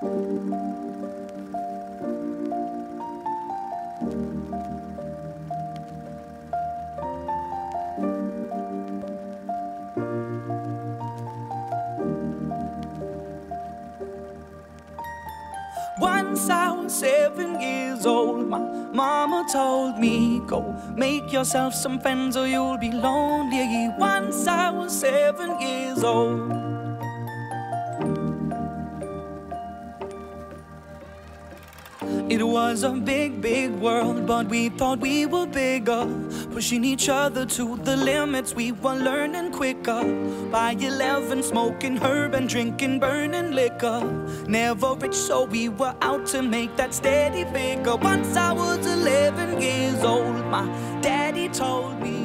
Once I was 7 years old, my mama told me, go make yourself some friends or you'll be lonely. Once I was 7 years old. It was a big, big world, but we thought we were bigger, pushing each other to the limits. We were learning quicker. By 11, smoking herb and drinking burning liquor. Never rich, so we were out to make that steady figure. Once I was 11 years old, my daddy told me,